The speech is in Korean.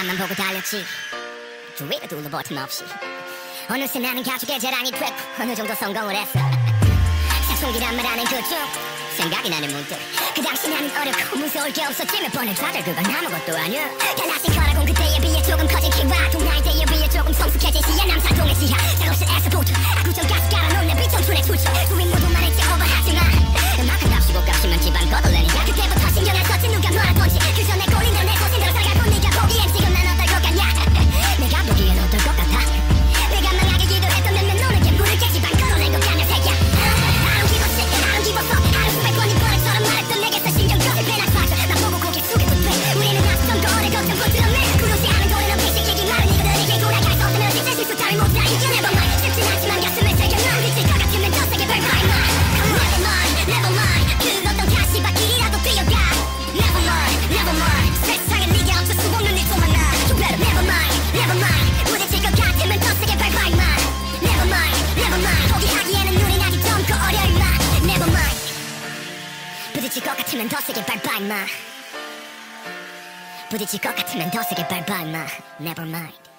앞만 보고 달렸지. 주위를 둘러볼 틈 없이 어느새 나는 가족의 자랑이 됐고 어느 정도 성공을 했어. 사춘기란 말 하는 그중 생각이 나는 문득 그 당시 나는 어렵고 무서울 게 없었지. 몇 번을 다들 그건 아무것도 아니야. 달라진 거라곤 그때에 비해 조금 커진 키와 동나이 때에 비해 조금 성숙해진 시야. 남산동의 지하 작업실 에서부터 아구전까지 깔아놓은 내 비청춘의 출처. 우린 모두 말했지 오버하지마. 그만큼 값이고 값이면 집안 거덜내니까. 그때부터 신경 안 썼지 누가 놀았던지. 그 전에 꼴린 대로 내 고생대로 살아가고 네가 보기엔 지금 난 어떨 것 같냐. 내가 보기엔 어떨 것 같아. 내가 망하게 기도했던 몇몇 노는 게 물을 깨지 반 걸어낸 것 같냐 새끼야. I don't give a shit, I don't give a fuck. 하루 수백 번이 버릇처럼 말했던 내게서 신경 꺼질 배나 빠져. 나 보고 고개 숙여도 돼. 우리는 아직 좀 더 오래 걱정 못들었네. 구르지 않은 도리는 피식이기 마른 이들에게 돌아갈 수 없다면 진짜 실수 따위 못다. 이게 never mind. 쉽진 않지만 가슴에 새겨놔. 미칠 것 같으면 더 세게 밟아야 마. Never mind, never mind. 그 어떤 가시밭길이라도 뛰어가. Never mind, never mind. 세상에 네게 어쩔 수 없는 일 또 만나. You better never mind, never mind. 부딪힐 것 같으면 더 세게 밟아야 마. Never mind, never mind. 포기하기에는 눈이 아직 좀 어려 임마. Never mind. 부딪힐 것 같으면 더 세게 밟아 임마. 부딪힐 것 같으면 더 세게 밟아 임마. Never mind.